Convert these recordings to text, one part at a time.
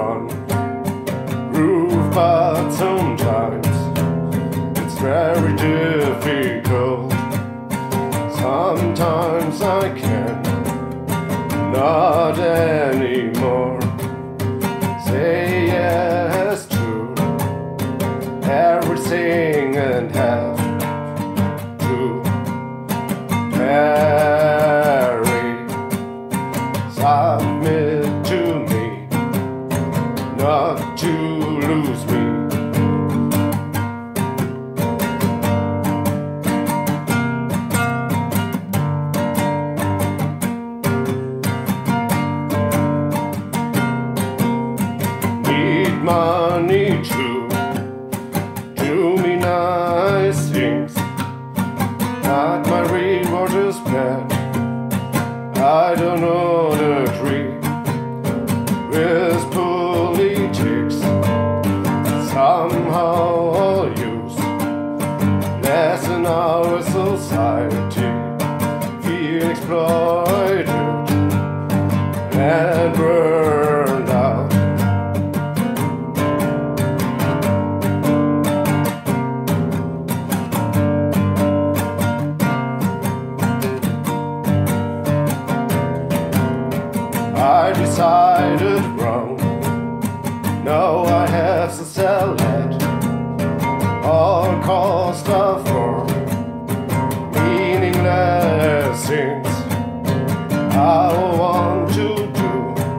run proof, but sometimes it's very difficult. Sometimes I can not anymore say yes to everything and have to marry, submit to me, not to lose me. Need money to do me nice things, but my reward is bad. I don't know the tree with politics. Somehow I'll use less in our society, feel exploited and burned out. I decided wrong. Now I have to sell it. All cost of for meaningless things. I want to do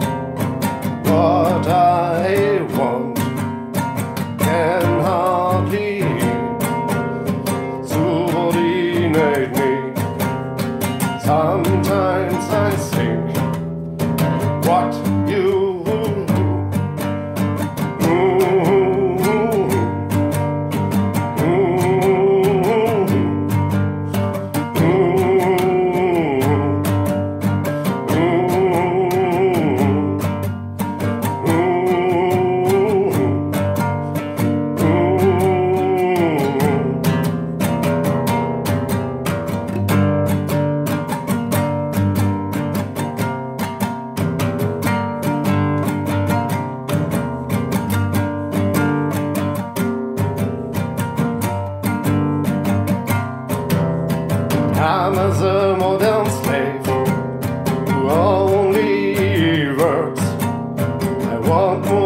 what I want. Can hardly subordinate me. Sometimes I think what you do. I'm as a modern slave who only works. I want more.